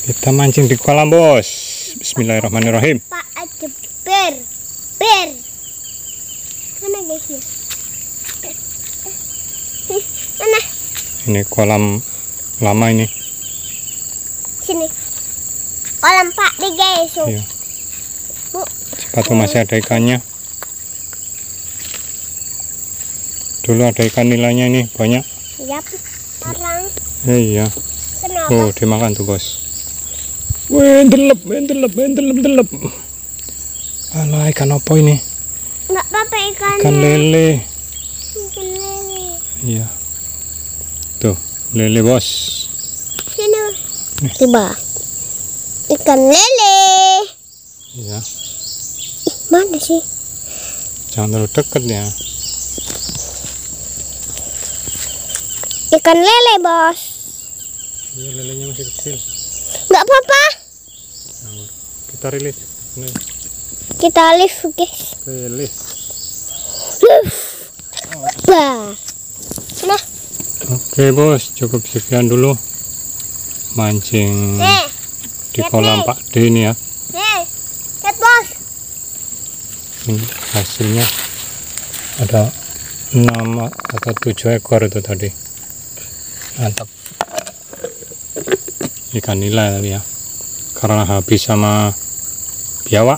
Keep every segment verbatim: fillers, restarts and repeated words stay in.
Kita mancing di kolam, bos. Bismillahirrahmanirrahim. Pak, ada ber, ber. Mana guys ya? Mana? Ini kolam lama ini. Sini. Kolam Pak di guys. Iya. Bu. Sepatu masih ada ikannya. Dulu ada ikan nilainya ini banyak. Yap. Orang. Eh, iya. Kenapa? Oh, dimakan tuh, bos. Wih, delep, delep, delep, delep. Alah, ikan apa ini? Enggak apa-apa ikannya. Ikan lele. Ikan lele. Iya. Tuh, lele, bos. Sini. Tiba. Ikan lele. Iya. Ih, mana sih? Jangan terlalu dekat ya. Ikan lele, bos. Iya, lelenya masih kecil. Enggak apa-apa. Nah, kita rilis. Ini Kita lift, guys. rilis. Lift. Bah. Nah, Oke, bos, cukup sekian dulu mancing nih. di kolam Pak D ini ya. Nih. Lihat, bos. Ini hasilnya ada enam atau tujuh ekor itu tadi. Mantap. Ikan nila tadi ya, karena habis sama biawak,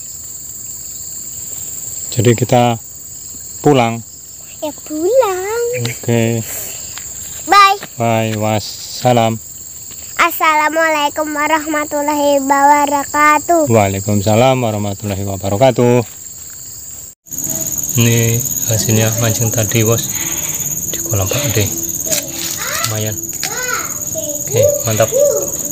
jadi kita pulang. Ya pulang. Oke, Bye. bye, wassalam. Assalamualaikum warahmatullahi wabarakatuh. Waalaikumsalam warahmatullahi wabarakatuh. Ini hasilnya mancing tadi, bos, di kolam Pak D. Lumayan. Oke, mantap.